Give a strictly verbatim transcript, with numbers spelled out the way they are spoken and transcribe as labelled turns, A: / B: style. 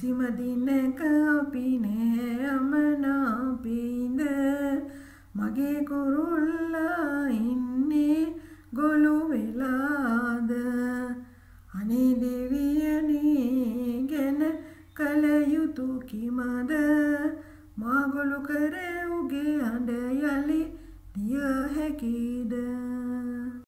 A: කිසිම දිනක අපි නෑ අමනාපින්ද මගේ කුරුල්ලා ඉන්නේ ගොළු වෙලාද අනේ දෙවියනේ ගැන කල යුතු කිමද මා ගොළු කරේ උගේ අඬ යලි දිය හැකිද